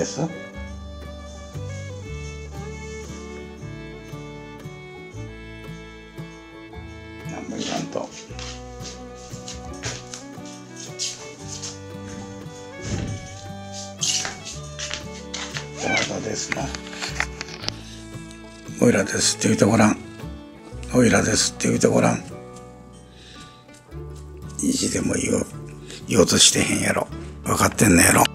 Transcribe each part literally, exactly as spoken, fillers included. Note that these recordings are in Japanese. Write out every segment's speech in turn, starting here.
です。何も言わんと。トマトですの。おいらですって言うてごらん。おいらですって言うてごらん。意地でも言おう、言おうとしてへんやろ。分かってんのやろ。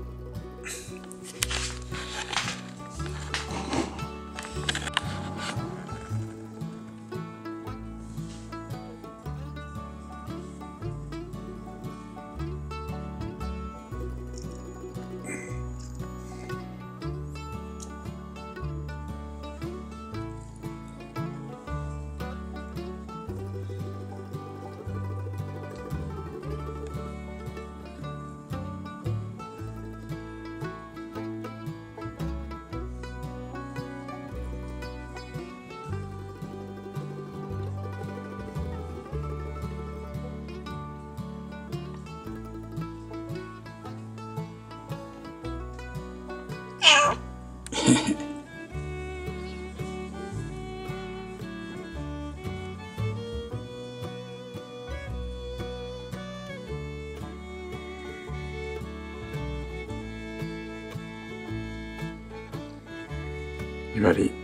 ひばり、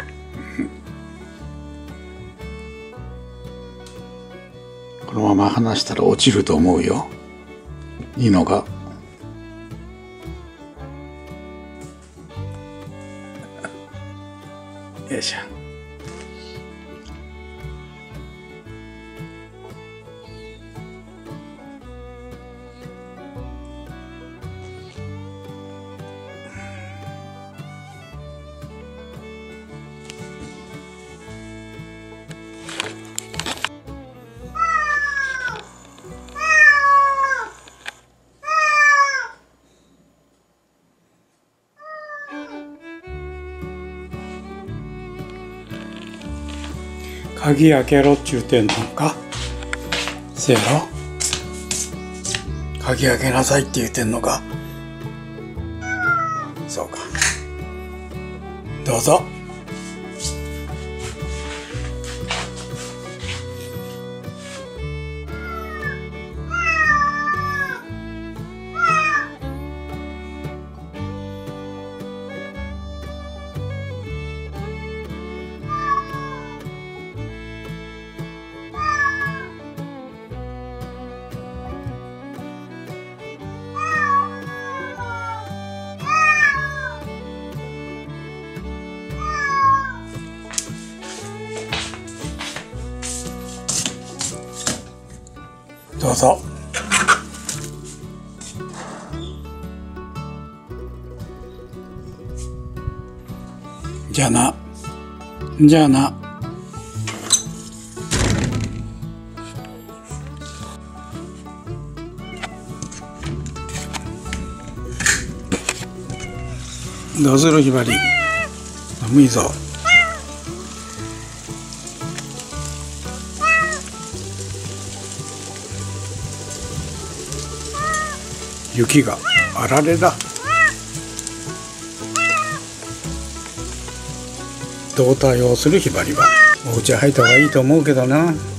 このまま離したら落ちると思うよ。いいのか？よいしょ。鍵開けろっちゅうてんのか。せやろ。鍵開けなさいって言うてんのか。そうか。どうぞ。どうぞ。じゃあな。じゃあな。どうするひばり。寒いぞ。雪があられだ。どう対応するひばりはお家入った方がいいと思うけどな。